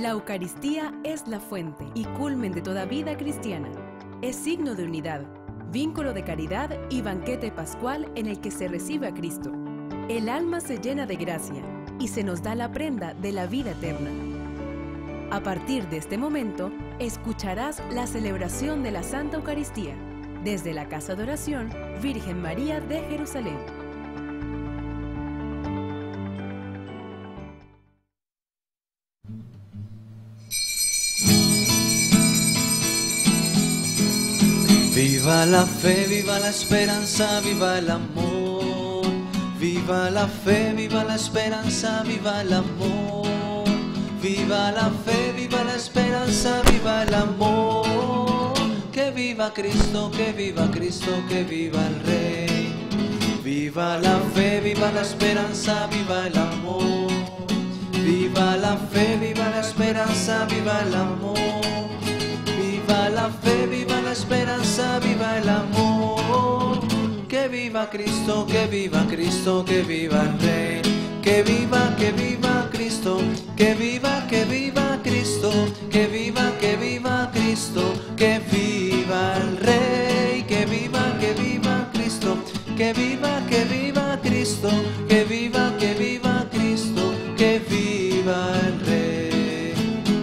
La Eucaristía es la fuente y culmen de toda vida cristiana. Es signo de unidad, vínculo de caridad y banquete pascual en el que se recibe a Cristo. El alma se llena de gracia y se nos da la prenda de la vida eterna. A partir de este momento, escucharás la celebración de la Santa Eucaristía desde la Casa de Oración Virgen María de Jerusalén. Viva la fe, viva la esperanza, viva el amor. Viva la fe, viva la esperanza, viva el amor. Viva la fe, viva la esperanza, viva el amor. Que viva Cristo, que viva Cristo, que viva el Rey. Viva la fe, viva la esperanza, viva el amor. Viva la fe, viva la esperanza, viva el amor. Viva la fe, viva la esperanza, viva el amor. Que viva Cristo, que viva Cristo, que viva el Rey. Que viva Cristo, que viva Cristo, que viva Cristo, que viva el Rey. Que viva Cristo, que viva Cristo, que viva Cristo, que viva el Rey.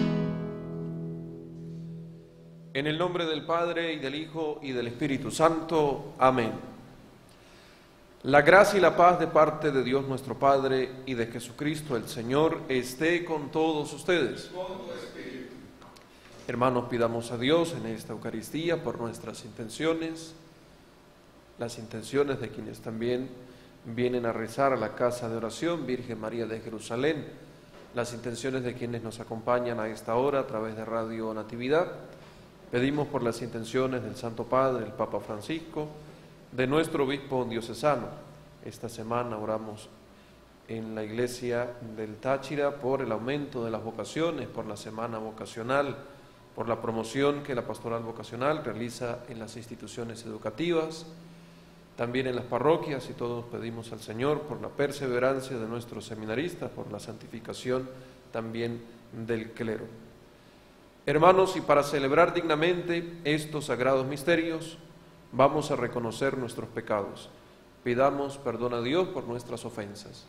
En el nombre del Padre, y del Hijo, y del Espíritu Santo. Amén. La gracia y la paz de parte de Dios nuestro Padre y de Jesucristo el Señor esté con todos ustedes. Hermanos, pidamos a Dios en esta Eucaristía por nuestras intenciones, las intenciones de quienes también vienen a rezar a la Casa de Oración Virgen María de Jerusalén, las intenciones de quienes nos acompañan a esta hora a través de Radio Natividad. Pedimos por las intenciones del Santo Padre, el Papa Francisco, de nuestro obispo diocesano. Esta semana oramos en la iglesia del Táchira por el aumento de las vocaciones, por la semana vocacional, por la promoción que la pastoral vocacional realiza en las instituciones educativas, también en las parroquias, y todos pedimos al Señor por la perseverancia de nuestros seminaristas, por la santificación también del clero. Hermanos, y para celebrar dignamente estos sagrados misterios, vamos a reconocer nuestros pecados. Pidamos perdón a Dios por nuestras ofensas.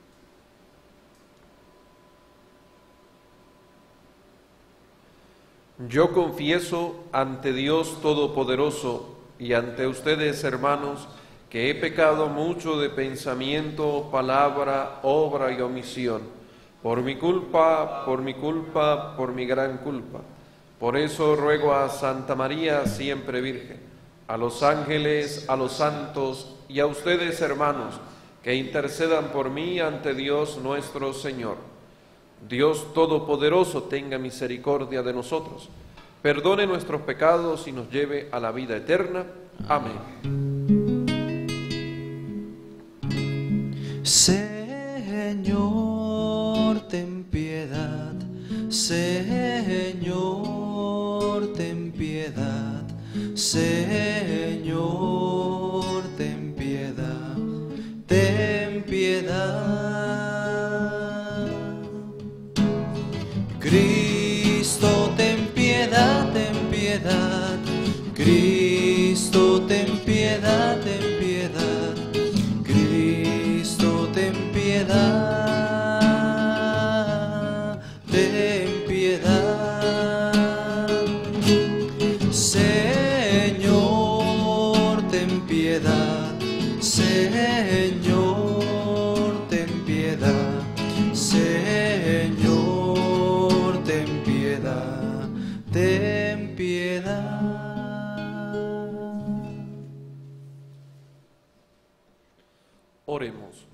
Yo confieso ante Dios Todopoderoso y ante ustedes, hermanos, que he pecado mucho de pensamiento, palabra, obra y omisión, por mi culpa, por mi gran culpa. Por eso ruego a Santa María, siempre Virgen, a los ángeles, a los santos y a ustedes, hermanos, que intercedan por mí ante Dios nuestro Señor. Dios Todopoderoso tenga misericordia de nosotros, perdone nuestros pecados y nos lleve a la vida eterna. Amén. Señor, ten piedad. Señor, ten piedad. Señor, ten piedad. Ten piedad. Cristo, ten piedad, ten piedad. Cristo, ten piedad, ten piedad. Cristo, ten piedad. Ten piedad. Señor, ten piedad. Señor, ten piedad. Señor, ten piedad. Ten piedad. Oremos.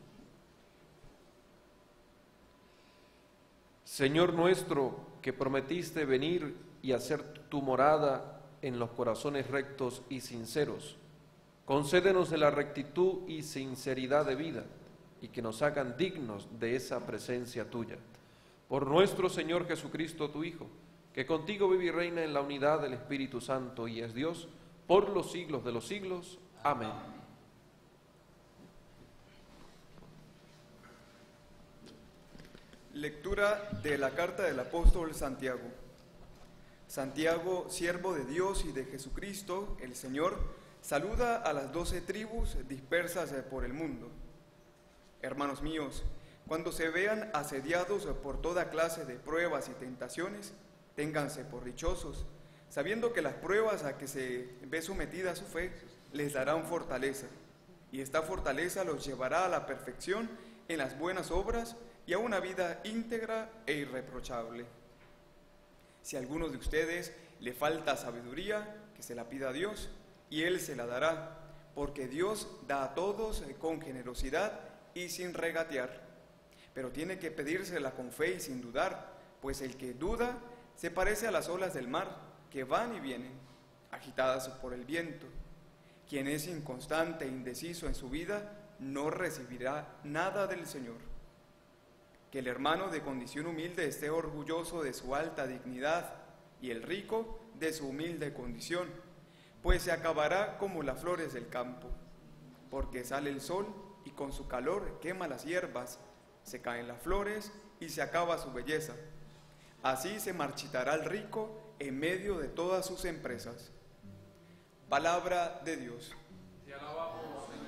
Señor nuestro, que prometiste venir y hacer tu morada en los corazones rectos y sinceros, concédenos de la rectitud y sinceridad de vida, y que nos hagan dignos de esa presencia tuya. Por nuestro Señor Jesucristo, tu Hijo, que contigo vive y reina en la unidad del Espíritu Santo y es Dios, por los siglos de los siglos. Amén. Lectura de la carta del apóstol Santiago. Santiago, siervo de Dios y de Jesucristo, el Señor, saluda a las 12 tribus dispersas por el mundo. Hermanos míos, cuando se vean asediados por toda clase de pruebas y tentaciones, ténganse por dichosos, sabiendo que las pruebas a que se ve sometida su fe les darán fortaleza, y esta fortaleza los llevará a la perfección en las buenas obras y a una vida íntegra e irreprochable. Si a alguno de ustedes le falta sabiduría, que se la pida a Dios, y Él se la dará, porque Dios da a todos con generosidad y sin regatear. Pero tiene que pedírsela con fe y sin dudar, pues el que duda se parece a las olas del mar, que van y vienen, agitadas por el viento. Quien es inconstante e indeciso en su vida, no recibirá nada del Señor. Que el hermano de condición humilde esté orgulloso de su alta dignidad, y el rico de su humilde condición, pues se acabará como las flores del campo, porque sale el sol y con su calor quema las hierbas, se caen las flores y se acaba su belleza. Así se marchitará el rico en medio de todas sus empresas. Palabra de Dios. Te alabamos, Señor.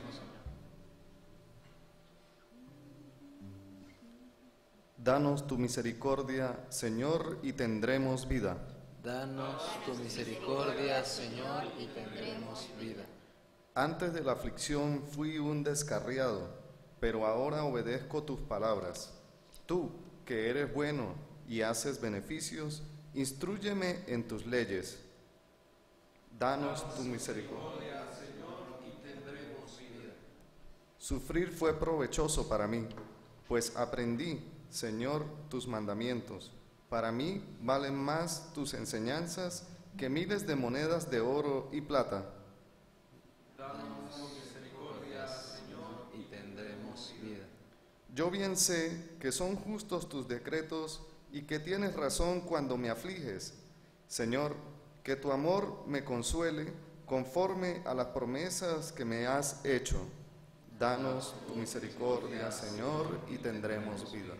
Danos tu misericordia, Señor, y tendremos vida. Danos tu misericordia, Señor, y tendremos vida. Antes de la aflicción fui un descarriado, pero ahora obedezco tus palabras. Tú, que eres bueno y haces beneficios, instrúyeme en tus leyes. Danos tu misericordia, Señor, y tendremos vida. Sufrir fue provechoso para mí, pues aprendí, Señor, tus mandamientos. Para mí valen más tus enseñanzas que miles de monedas de oro y plata. Danos tu misericordia, Señor, y tendremos vida. Yo bien sé que son justos tus decretos y que tienes razón cuando me afliges. Señor, que tu amor me consuele conforme a las promesas que me has hecho. Danos tu misericordia, Señor, y tendremos vida.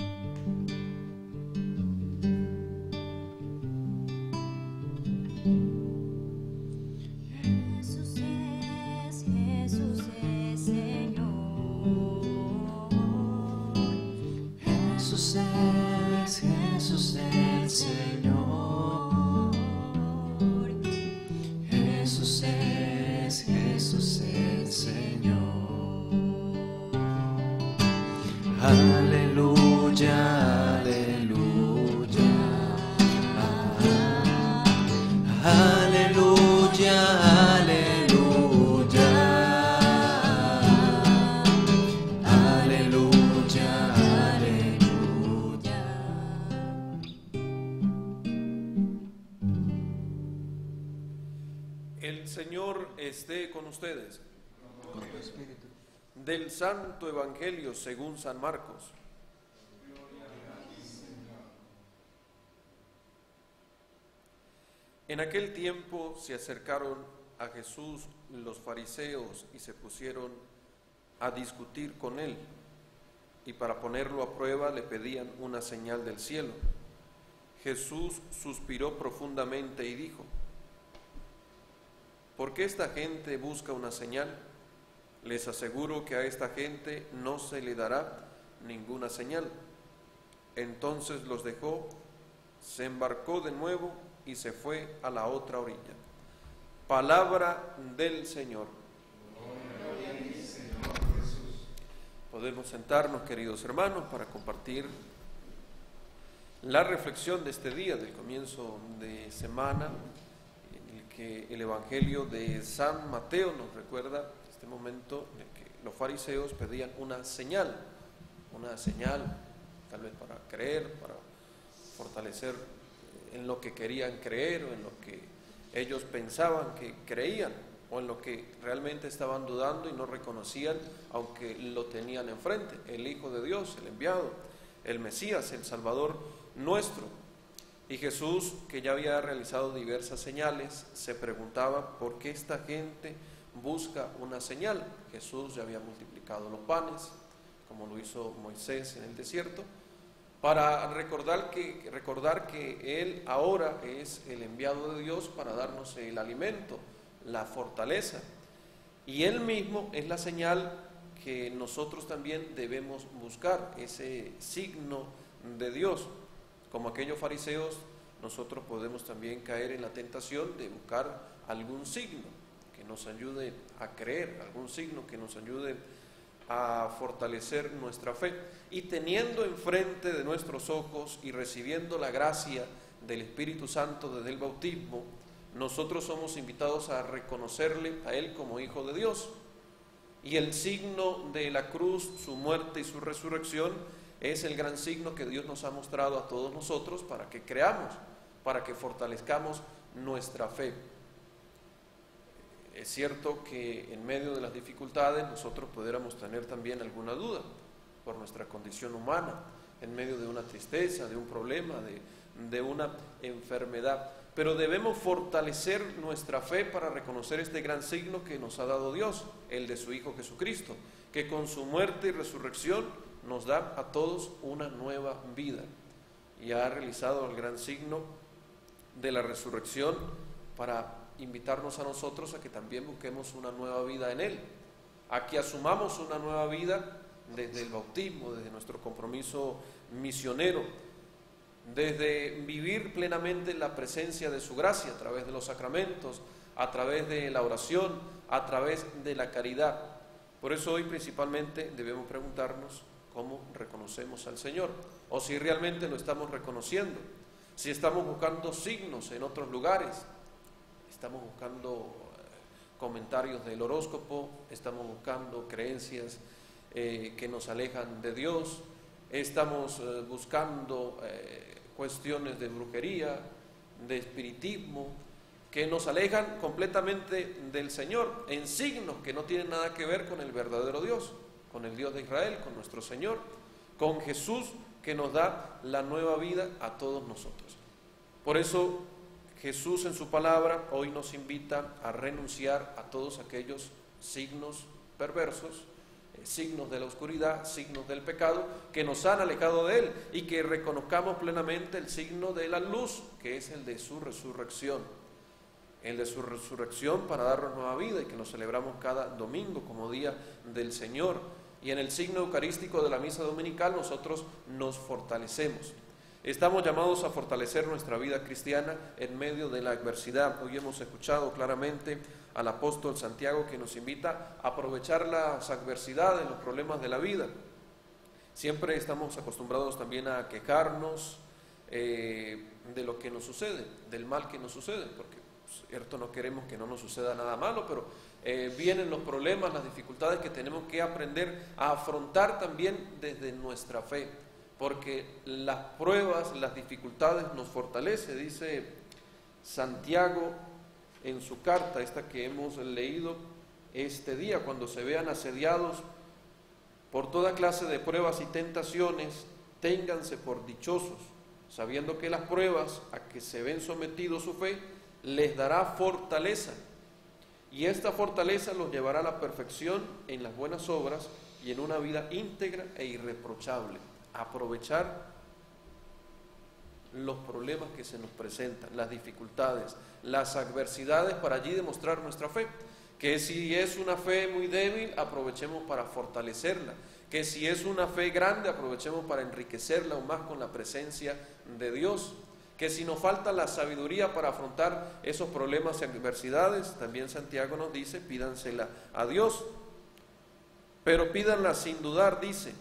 Jesús es Señor. Jesús es el Señor. Jesús es el Señor. Aleluya, aleluya. Aleluya, aleluya. Aleluya, aleluya. El Señor esté con ustedes. Con tu espíritu. Del Santo Evangelio según San Marcos. En aquel tiempo se acercaron a Jesús los fariseos y se pusieron a discutir con él, y para ponerlo a prueba le pedían una señal del cielo. Jesús suspiró profundamente y dijo: ¿por qué esta gente busca una señal? Les aseguro que a esta gente no se le dará ninguna señal. Entonces los dejó, se embarcó de nuevo y se fue a la otra orilla. Palabra del Señor. Podemos sentarnos, queridos hermanos, para compartir la reflexión de este día, del comienzo de semana, en el que el Evangelio de San Mateo nos recuerda este momento en el que los fariseos pedían una señal tal vez para creer, para fortalecer en lo que querían creer o en lo que ellos pensaban que creían o en lo que realmente estaban dudando y no reconocían, aunque lo tenían enfrente: el Hijo de Dios, el enviado, el Mesías, el Salvador nuestro. Y Jesús, que ya había realizado diversas señales, se preguntaba por qué esta gente busca una señal. Jesús ya había multiplicado los panes, como lo hizo Moisés en el desierto, para recordar que Él ahora es el enviado de Dios para darnos el alimento, la fortaleza. Y Él mismo es la señal que nosotros también debemos buscar, ese signo de Dios. Como aquellos fariseos, nosotros podemos también caer en la tentación de buscar algún signo que nos ayude a creer, algún signo que nos ayude a fortalecer nuestra fe. Y teniendo enfrente de nuestros ojos y recibiendo la gracia del Espíritu Santo desde el bautismo, nosotros somos invitados a reconocerle a Él como Hijo de Dios. Y el signo de la cruz, su muerte y su resurrección, es el gran signo que Dios nos ha mostrado a todos nosotros para que creamos, para que fortalezcamos nuestra fe. Es cierto que en medio de las dificultades nosotros pudiéramos tener también alguna duda por nuestra condición humana, en medio de una tristeza, de un problema, de una enfermedad. Pero debemos fortalecer nuestra fe para reconocer este gran signo que nos ha dado Dios, el de su Hijo Jesucristo, que con su muerte y resurrección nos da a todos una nueva vida. Y ha realizado el gran signo de la resurrección para invitarnos a nosotros a que también busquemos una nueva vida en Él, a que asumamos una nueva vida desde el bautismo, desde nuestro compromiso misionero, desde vivir plenamente la presencia de su gracia a través de los sacramentos, a través de la oración, a través de la caridad. Por eso hoy principalmente debemos preguntarnos cómo reconocemos al Señor, o si realmente lo estamos reconociendo, si estamos buscando signos en otros lugares, estamos buscando comentarios del horóscopo, estamos buscando creencias que nos alejan de Dios, estamos buscando cuestiones de brujería, de espiritismo, que nos alejan completamente del Señor, en signos que no tienen nada que ver con el verdadero Dios, con el Dios de Israel, con nuestro Señor, con Jesús, que nos da la nueva vida a todos nosotros. Por eso Jesús en su palabra hoy nos invita a renunciar a todos aquellos signos perversos, signos de la oscuridad, signos del pecado que nos han alejado de Él, y que reconozcamos plenamente el signo de la luz, que es el de su resurrección, el de su resurrección para darnos nueva vida, y que nos celebramos cada domingo como día del Señor. Y en el signo eucarístico de la misa dominical nosotros nos fortalecemos. Estamos llamados a fortalecer nuestra vida cristiana en medio de la adversidad. Hoy hemos escuchado claramente al apóstol Santiago, que nos invita a aprovechar las adversidades, los problemas de la vida. Siempre estamos acostumbrados también a quejarnos de lo que nos sucede, del mal que nos sucede, porque cierto, no queremos que no nos suceda nada malo, pero vienen los problemas, las dificultades que tenemos que aprender a afrontar también desde nuestra fe, porque las pruebas, las dificultades nos fortalece. Dice Santiago en su carta, esta que hemos leído este día: cuando se vean asediados por toda clase de pruebas y tentaciones, ténganse por dichosos, sabiendo que las pruebas a que se ven sometidos su fe les dará fortaleza, y esta fortaleza los llevará a la perfección en las buenas obras y en una vida íntegra e irreprochable. Aprovechar los problemas que se nos presentan, las dificultades, las adversidades, para allí demostrar nuestra fe. Que si es una fe muy débil, aprovechemos para fortalecerla. Que si es una fe grande, aprovechemos para enriquecerla aún más con la presencia de Dios. Que si nos falta la sabiduría para afrontar esos problemas y adversidades, también Santiago nos dice, pídansela a Dios. Pero pídanla sin dudar, dice.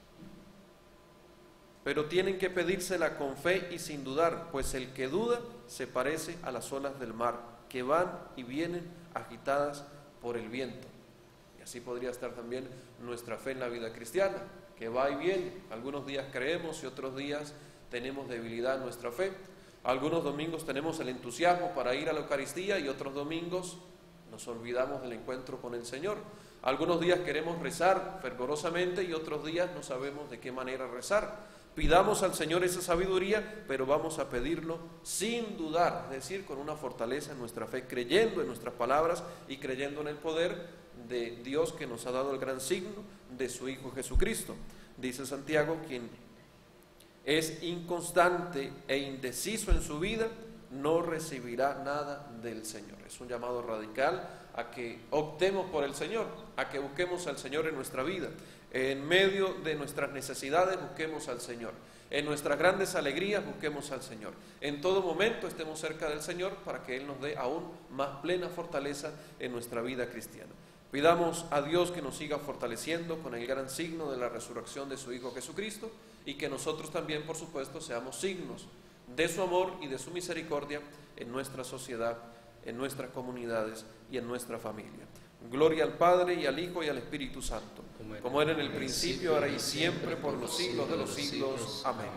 Pero tienen que pedírsela con fe y sin dudar, pues el que duda se parece a las olas del mar, que van y vienen agitadas por el viento. Y así podría estar también nuestra fe en la vida cristiana, que va y viene. Algunos días creemos y otros días tenemos debilidad en nuestra fe. Algunos domingos tenemos el entusiasmo para ir a la Eucaristía y otros domingos nos olvidamos del encuentro con el Señor. Algunos días queremos rezar fervorosamente y otros días no sabemos de qué manera rezar. Pidamos al Señor esa sabiduría, pero vamos a pedirlo sin dudar, es decir, con una fortaleza en nuestra fe, creyendo en nuestras palabras y creyendo en el poder de Dios, que nos ha dado el gran signo de su Hijo Jesucristo. Dice Santiago, quien es inconstante e indeciso en su vida, no recibirá nada del Señor. Es un llamado radical a que optemos por el Señor, a que busquemos al Señor en nuestra vida. En medio de nuestras necesidades busquemos al Señor. En nuestras grandes alegrías busquemos al Señor. En todo momento estemos cerca del Señor para que Él nos dé aún más plena fortaleza en nuestra vida cristiana. Pidamos a Dios que nos siga fortaleciendo con el gran signo de la resurrección de su Hijo Jesucristo, y que nosotros también, por supuesto, seamos signos de su amor y de su misericordia en nuestra sociedad, en nuestras comunidades y en nuestra familia. Gloria al Padre, y al Hijo, y al Espíritu Santo, como era en el principio, ahora y siempre, por los siglos de los siglos. Amén.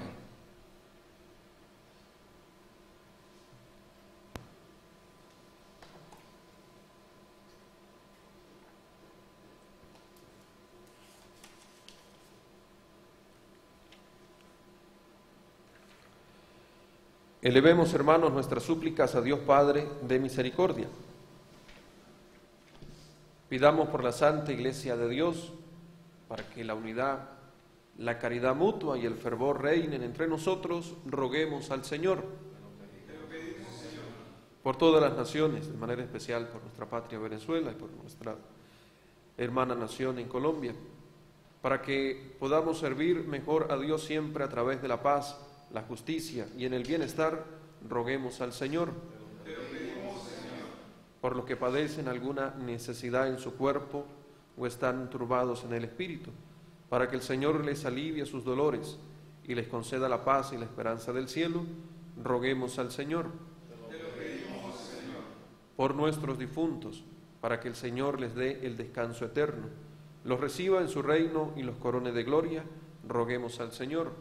Elevemos, hermanos, nuestras súplicas a Dios Padre de misericordia. Pidamos por la Santa Iglesia de Dios, para que la unidad, la caridad mutua y el fervor reinen entre nosotros. Roguemos al Señor. Por todas las naciones, de manera especial por nuestra patria Venezuela y por nuestra hermana nación en Colombia, para que podamos servir mejor a Dios siempre a través de la paz, la justicia y en el bienestar. Roguemos al Señor. Por los que padecen alguna necesidad en su cuerpo o están turbados en el espíritu, para que el Señor les alivie sus dolores y les conceda la paz y la esperanza del cielo, roguemos al Señor. Por nuestros difuntos, para que el Señor les dé el descanso eterno, los reciba en su reino y los corone de gloria, roguemos al Señor.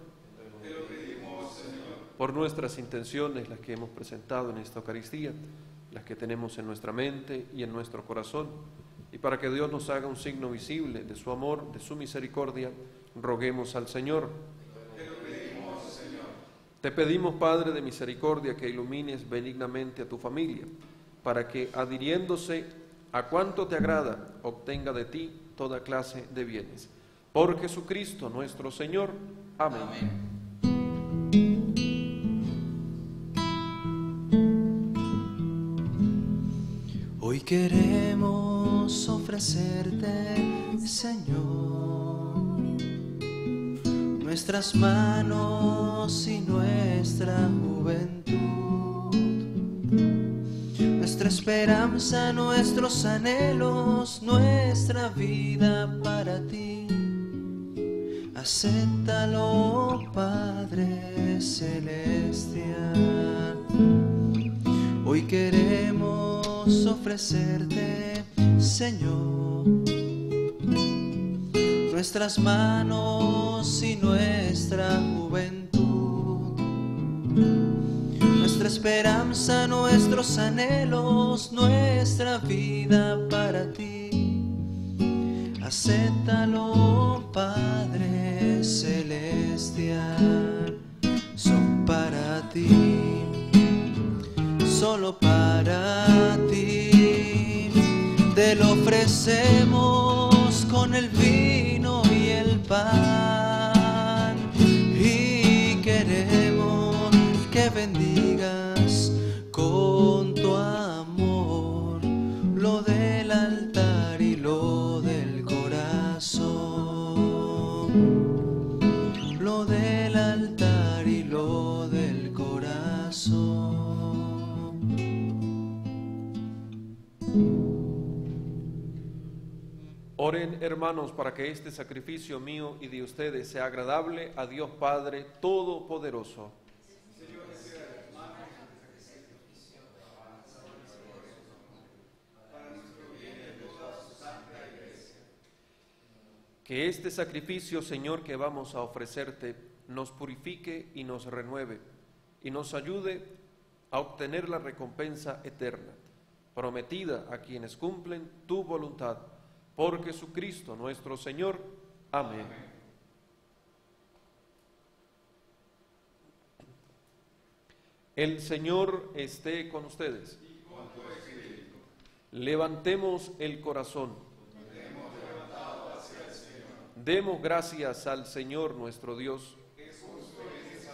Por nuestras intenciones, las que hemos presentado en esta Eucaristía, las que tenemos en nuestra mente y en nuestro corazón, y para que Dios nos haga un signo visible de su amor, de su misericordia, roguemos al Señor. Te pedimos, Padre de misericordia, que ilumines benignamente a tu familia, para que, adhiriéndose a cuanto te agrada, obtenga de ti toda clase de bienes. Por Jesucristo nuestro Señor. Amén. Amén. Hoy queremos ofrecerte, Señor, nuestras manos y nuestra juventud, nuestra esperanza, nuestros anhelos, nuestra vida para ti. Acéptalo, Padre celestial. Hoy queremos ofrecerte, Señor, nuestras manos y nuestra juventud, nuestra esperanza, nuestros anhelos, nuestra vida para ti. Acéptalo, Padre celestial. Son para ti, solo para ti, te lo ofrecemos con el vino y el pan, y queremos que bendigas con tu amor lo del altar y lo del corazón, lo del altar y lo del corazón. Oren, hermanos, para que este sacrificio mío y de ustedes sea agradable a Dios Padre Todopoderoso. Que este sacrificio, Señor, que vamos a ofrecerte, nos purifique y nos renueve, y nos ayude a obtener la recompensa eterna, prometida a quienes cumplen tu voluntad. Por Jesucristo nuestro Señor. Amén. El Señor esté con ustedes. Levantemos el corazón. Demos gracias al Señor nuestro Dios.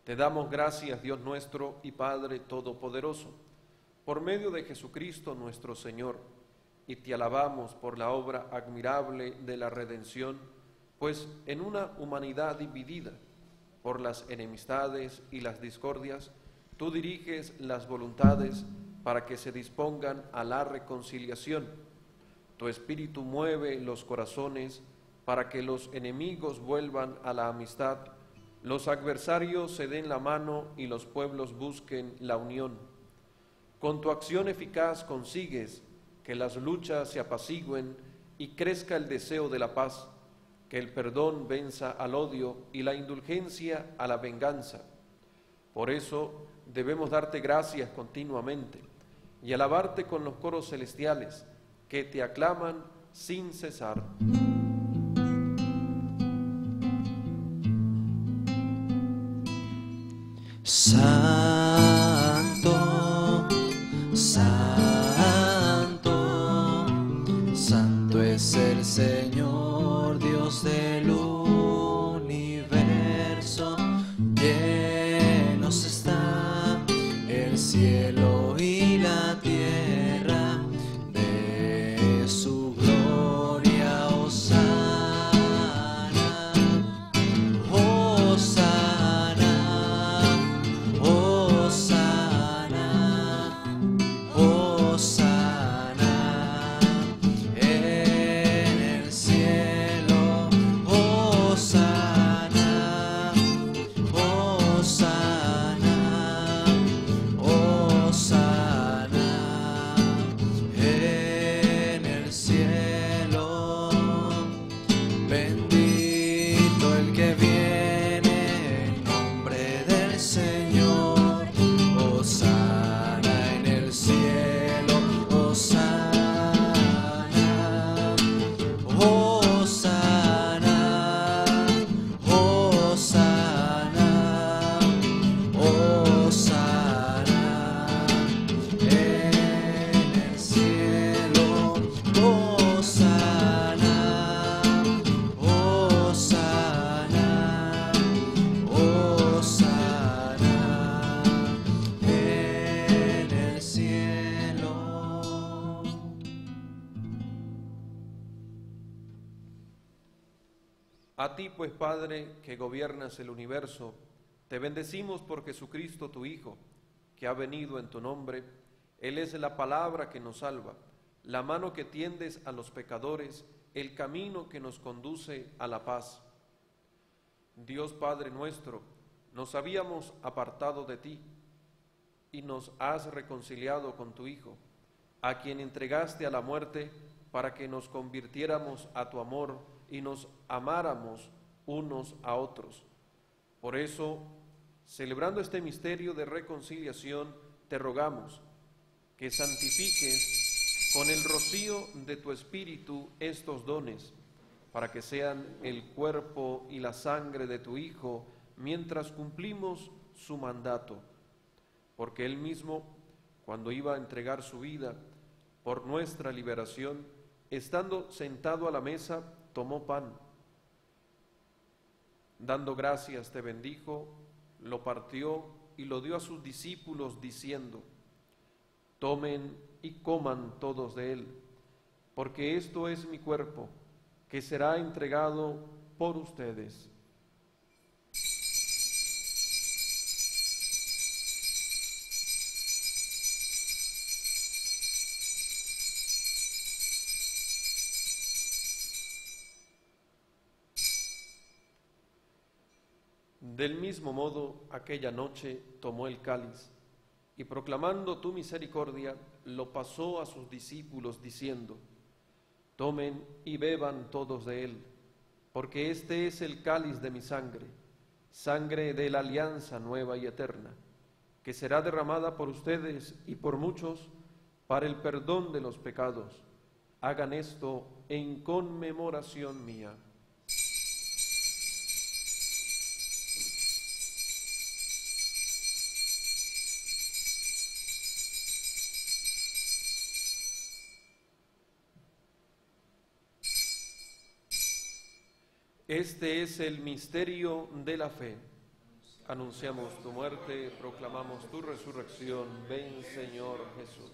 Te damos gracias, Dios nuestro y Padre Todopoderoso, por medio de Jesucristo nuestro Señor, y te alabamos por la obra admirable de la redención, pues en una humanidad dividida por las enemistades y las discordias, tú diriges las voluntades para que se dispongan a la reconciliación. Tu Espíritu mueve los corazones para que los enemigos vuelvan a la amistad, los adversarios se den la mano y los pueblos busquen la unión. Con tu acción eficaz consigues que las luchas se apacigüen y crezca el deseo de la paz, que el perdón venza al odio y la indulgencia a la venganza. Por eso debemos darte gracias continuamente y alabarte con los coros celestiales que te aclaman sin cesar. Santo, santo, santo es el Señor, Dios del universo. Llenos está el cielo y la tierra de su gloria. Hosana, Hosana, Hosana, Hosana en el cielo. Hosana, Hosana, Hosana en el cielo. Bendito el que viene en nombre del Señor. Hosana en el cielo. Hosana, Hosana, Hosana, Hosana en el cielo. Hosana, Hosana, Hosana en el cielo. A ti, pues, Padre, que gobiernas el universo, te bendecimos por Jesucristo, tu Hijo, que ha venido en tu nombre. Él es la palabra que nos salva, la mano que tiendes a los pecadores, el camino que nos conduce a la paz. Dios Padre nuestro, nos habíamos apartado de ti y nos has reconciliado con tu Hijo, a quien entregaste a la muerte para que nos convirtiéramos a tu amor y nos amáramos unos a otros. Por eso, celebrando este misterio de reconciliación, te rogamos que santifiques con el rocío de tu Espíritu estos dones, para que sean el cuerpo y la sangre de tu Hijo, mientras cumplimos su mandato. Porque Él mismo, cuando iba a entregar su vida por nuestra liberación, estando sentado a la mesa, tomó pan. Dando gracias, te bendijo, lo partió y lo dio a sus discípulos, diciendo: tomen y coman todos de él, porque esto es mi cuerpo, que será entregado por ustedes. Del mismo modo, aquella noche tomó el cáliz y, proclamando tu misericordia, lo pasó a sus discípulos, diciendo: tomen y beban todos de él, porque este es el cáliz de mi sangre, sangre de la alianza nueva y eterna, que será derramada por ustedes y por muchos para el perdón de los pecados. Hagan esto en conmemoración mía. Este es el misterio de la fe. Anunciamos tu muerte, proclamamos tu resurrección. Ven, Señor Jesús.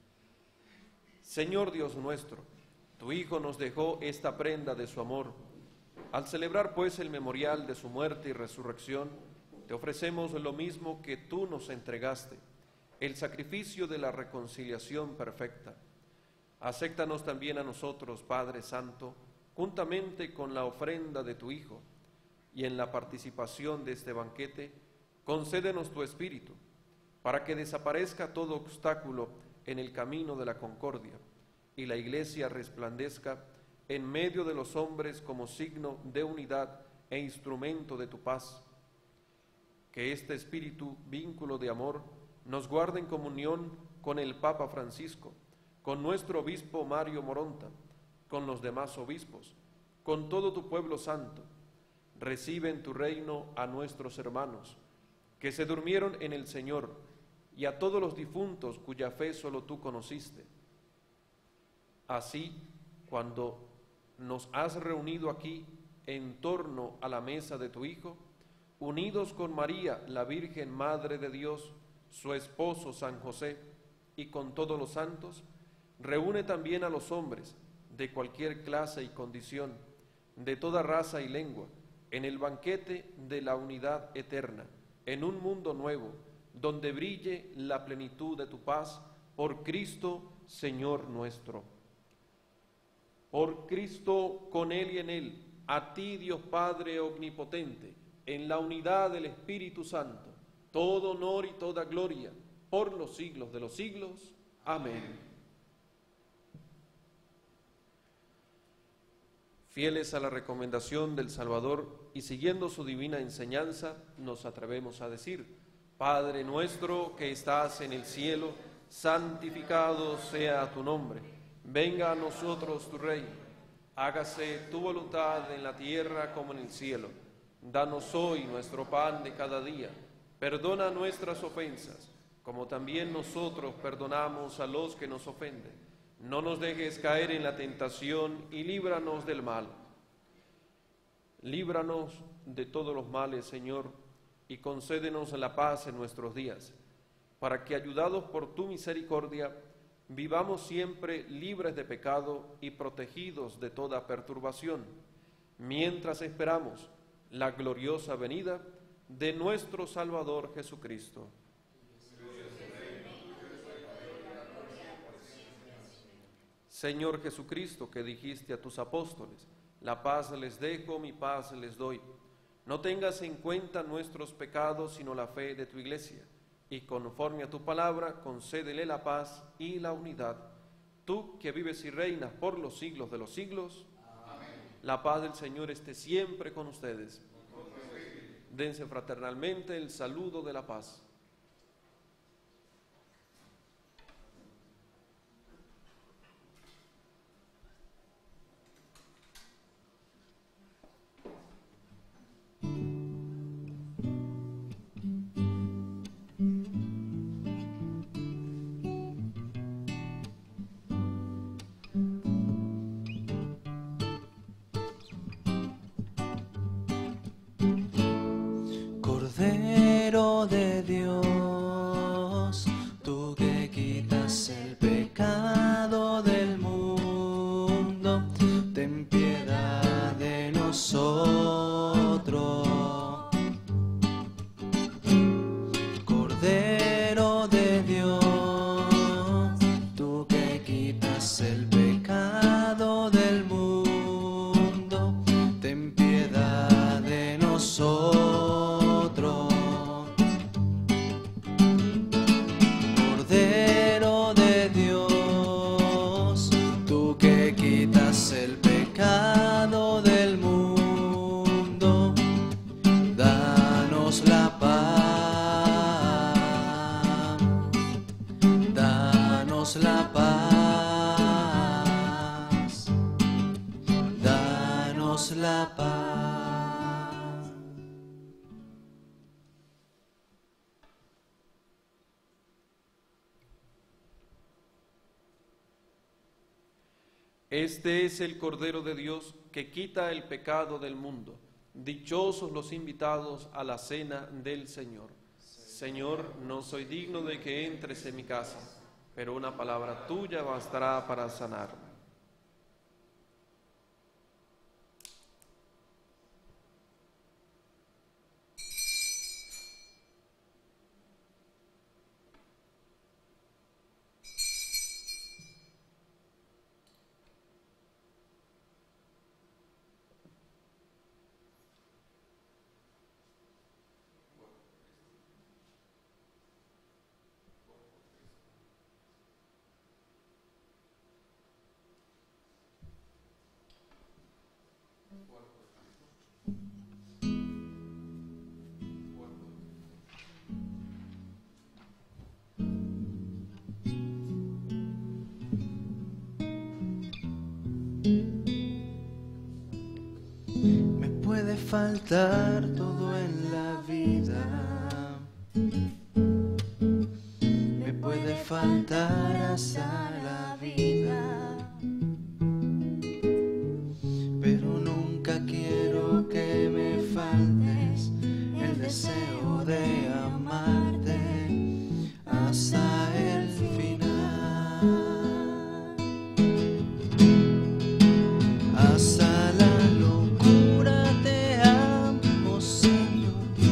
Señor Dios nuestro, tu Hijo nos dejó esta prenda de su amor. Al celebrar pues el memorial de su muerte y resurrección, te ofrecemos lo mismo que tú nos entregaste, el sacrificio de la reconciliación perfecta. Acéptanos también a nosotros, Padre Santo, juntamente con la ofrenda de tu Hijo, y en la participación de este banquete, concédenos tu Espíritu, para que desaparezca todo obstáculo en el camino de la concordia, y la Iglesia resplandezca en medio de los hombres como signo de unidad e instrumento de tu paz. Que este Espíritu, vínculo de amor, nos guarde en comunión con el Papa Francisco, con nuestro obispo Mario Moronta, con los demás obispos, con todo tu pueblo santo. Recibe en tu reino a nuestros hermanos, que se durmieron en el Señor, y a todos los difuntos cuya fe solo tú conociste. Así, cuando nos has reunido aquí en torno a la mesa de tu Hijo, unidos con María, la Virgen Madre de Dios, su esposo San José, y con todos los santos, reúne también a los hombres de cualquier clase y condición, de toda raza y lengua, en el banquete de la unidad eterna, en un mundo nuevo, donde brille la plenitud de tu paz, por Cristo, Señor nuestro. Por Cristo, con Él y en Él, a ti, Dios Padre omnipotente, en la unidad del Espíritu Santo, todo honor y toda gloria, por los siglos de los siglos. Amén. Fieles a la recomendación del Salvador y siguiendo su divina enseñanza, nos atrevemos a decir: Padre nuestro que estás en el cielo, santificado sea tu nombre. Venga a nosotros tu reino. Hágase tu voluntad en la tierra como en el cielo. Danos hoy nuestro pan de cada día. Perdona nuestras ofensas, como también nosotros perdonamos a los que nos ofenden. No nos dejes caer en la tentación y líbranos del mal. Líbranos de todos los males, Señor, y concédenos la paz en nuestros días, para que, ayudados por tu misericordia, vivamos siempre libres de pecado y protegidos de toda perturbación, mientras esperamos la gloriosa venida de nuestro Salvador Jesucristo. Señor Jesucristo, que dijiste a tus apóstoles: la paz les dejo, mi paz les doy. No tengas en cuenta nuestros pecados, sino la fe de tu Iglesia, y conforme a tu palabra, concédele la paz y la unidad. Tú que vives y reinas por los siglos de los siglos. Amén. La paz del Señor esté siempre con ustedes. Dense fraternalmente el saludo de la paz. Cordero de Dios, tú que quitas el pecado del mundo, ten piedad de nosotros. Cordero de Dios, tú que quitas el pecado del mundo, ten piedad de nosotros. Cordero de Dios, tú que quitas el pecado del mundo, danos la paz, danos la paz, danos la paz. Este es el Cordero de Dios que quita el pecado del mundo. Dichosos los invitados a la cena del Señor. Señor, no soy digno de que entres en mi casa, pero una palabra tuya bastará para sanarme. Me puede faltar todo en la vida, me puede faltar hasta la vida, pero nunca quiero que me faltes el deseo de amarte hasta el final, hasta la locura te amo, Señor.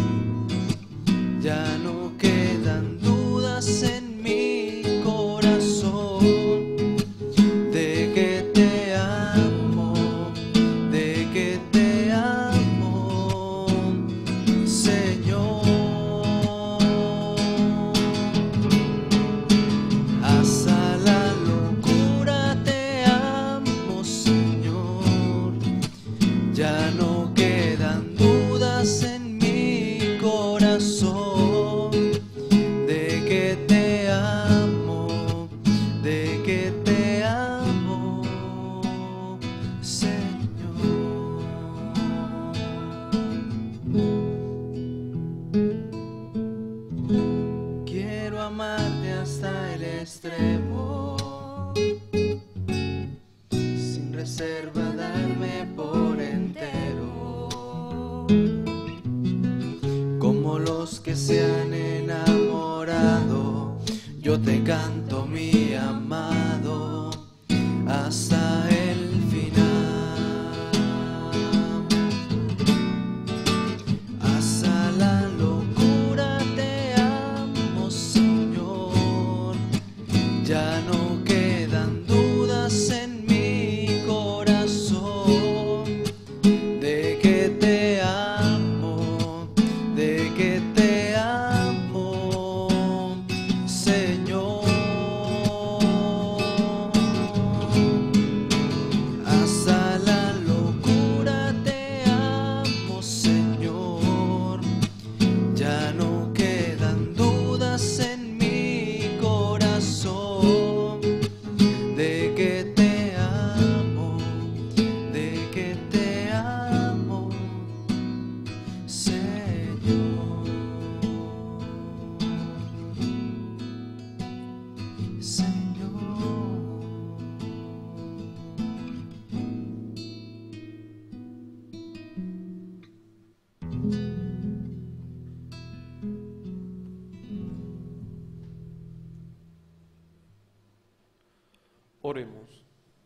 Ya no quedan dudas en mi corazón de que te amo, de que te amo, Señor. Hasta la locura te amo, Señor. Ya no quedan dudas en mi corazón de que te amo, de que te amo, Señor. Quiero amarte hasta el extremo, sin reserva darme por entero, como los que se han enamorado. Yo te canto, mi amado, hasta el final, hasta la locura te amo, Señor. Ya no quedan dudas en mi corazón de que te amo, de que te amo, Señor. Hasta la locura te amo, Señor. Ya no quedan dudas en mi corazón de que te amo, de que te amo, Señor. Señor. Oremos.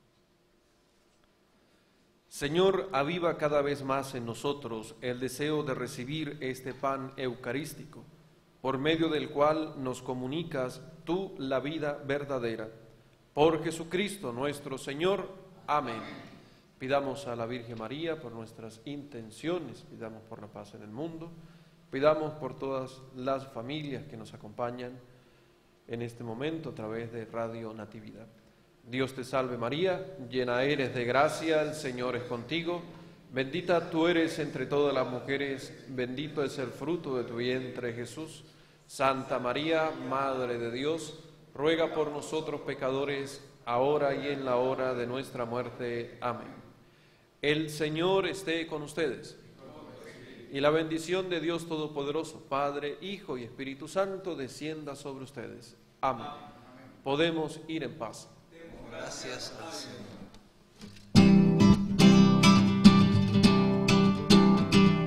Señor, aviva cada vez más en nosotros el deseo de recibir este pan eucarístico, por medio del cual nos comunicas tú la vida verdadera. Por Jesucristo nuestro Señor. Amén. Pidamos a la Virgen María por nuestras intenciones, pidamos por la paz en el mundo, pidamos por todas las familias que nos acompañan en este momento a través de Radio Natividad. Dios te salve María, llena eres de gracia, el Señor es contigo, bendita tú eres entre todas las mujeres, bendito es el fruto de tu vientre Jesús. Santa María, Madre de Dios, ruega por nosotros pecadores, ahora y en la hora de nuestra muerte. Amén. El Señor esté con ustedes. Y la bendición de Dios Todopoderoso, Padre, Hijo y Espíritu Santo, descienda sobre ustedes. Amén. Podemos ir en paz. Gracias al Señor.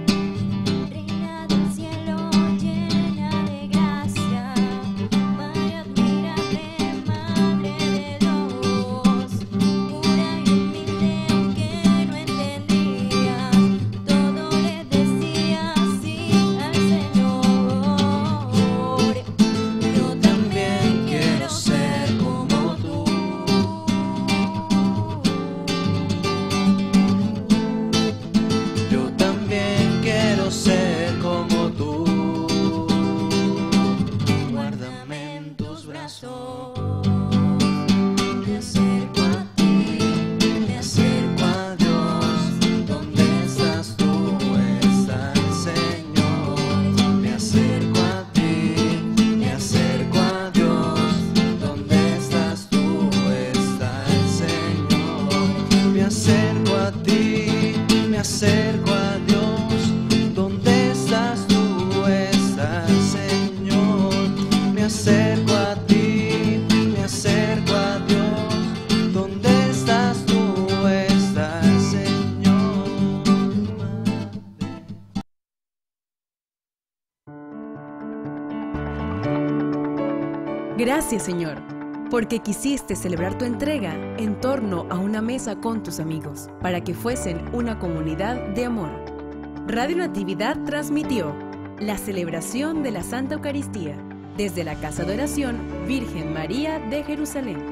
ser como tú. Guárdame en tus brazos. Me acerco a ti, me acerco a Dios. ¿Dónde estás tú? Está el Señor. Me acerco a ti, me acerco a Dios. ¿Dónde estás tú? Está el Señor. Me acerco a ti, me acerco a Dios. ¿Dónde estás tú? Está el Señor. Me acerco a ti, me acerco a Dios. ¿Dónde estás tú? Está el Señor. Gracias, Señor, porque quisiste celebrar tu entrega en torno a una mesa con tus amigos, para que fuesen una comunidad de amor. Radio Natividad transmitió la celebración de la Santa Eucaristía desde la Casa de Oración Virgen María de Jerusalén.